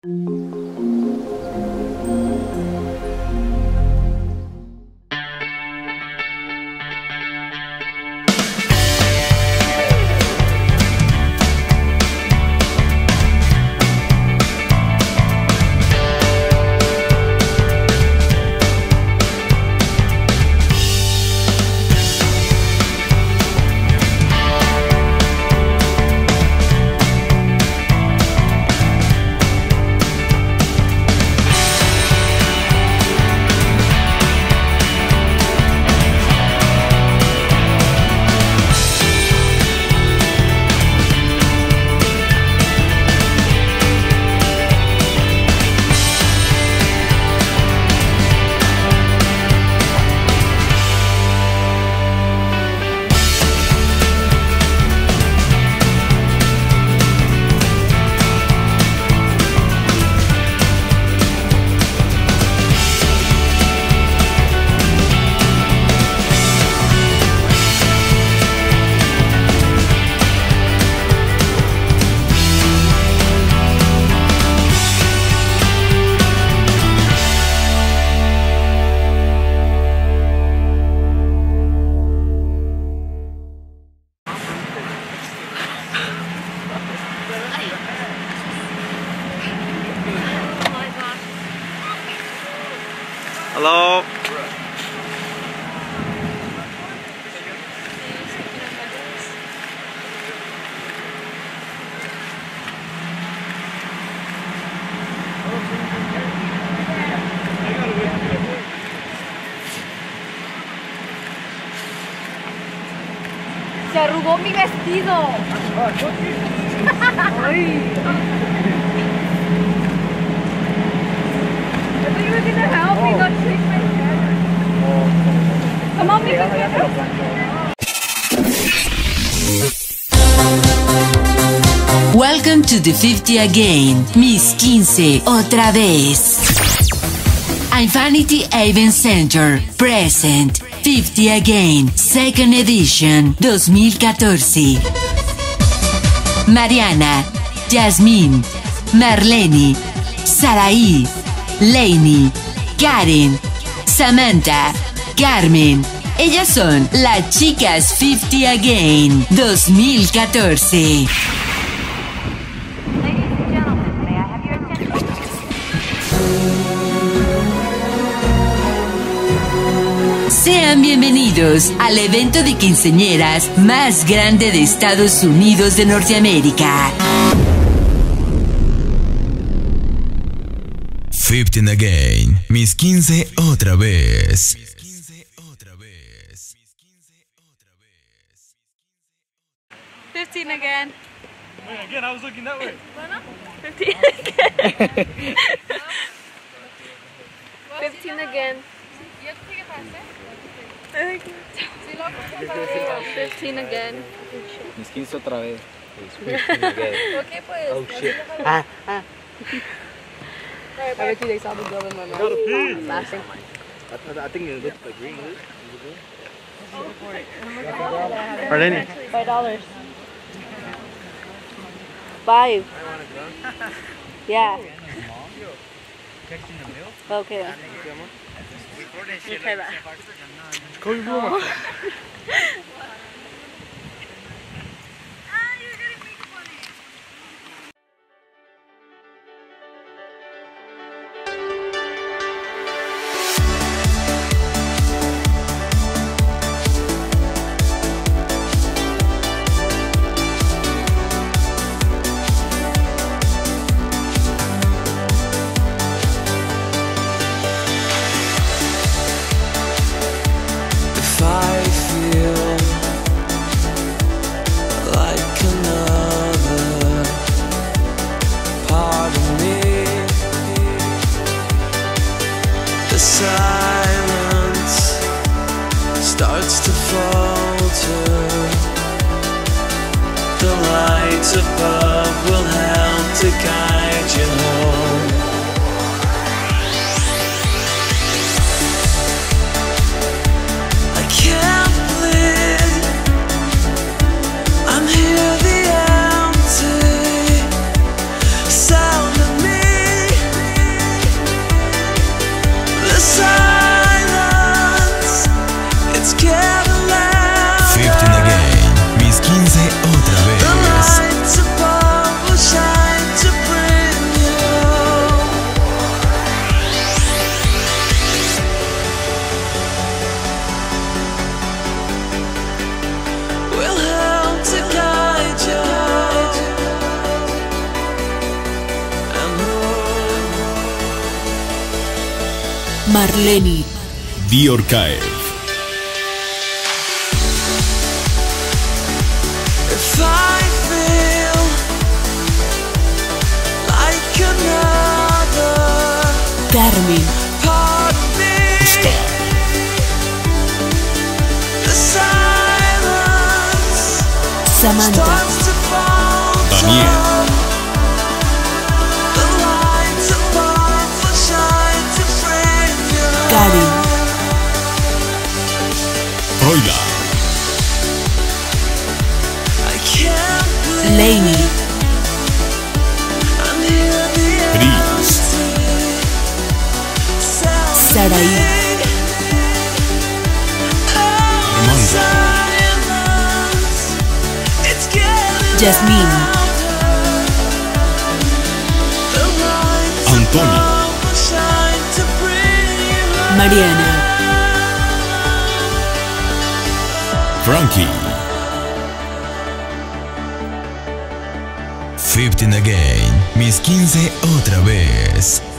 Hello. Se arrugó mi vestido. Ay. I thought you were gonna help me not shake my head. Come on, make it. Welcome to the 50 again, Miss 15, otra vez. Infinity Event Center, present, 50 again, second edition, 2014. Mariana, Yasmín, Marlene, Saraí, Lainey, Karen, Samantha, Carmen. Ellas son las chicas 50 Again 2014. Sean bienvenidos al evento de quinceañeras más grande de Estados Unidos de Norteamérica. 15 again, Miss 15 otra vez. 15 again. Wait, again, I was looking that way. 15 again. 15 again. You have to take it faster. 15 again. Miss 15 otra vez. Okay, pues. Oh shit. I bet you they saw the girl in my mouth. Gotta pee. Laughing. I think it looks like green. Marlene. $5. 5. Yeah. Okay. Okay, bye. Call your room. Silence starts to falter. The light above will help to guide you home. I can't believe I'm here, the empty sound of me. Marleni. Diorcaev. If I feel like another Carmen. part of me, the silence Samantha. starts to falter. Daniel. The lights above will shine to frame you. Karen. Roila. I can't believe Lainey. I'm here the Chris. Saraí. Armando. Yasmín. Antonio. Mariana. Frankie. 15 again. Mis 15 otra vez.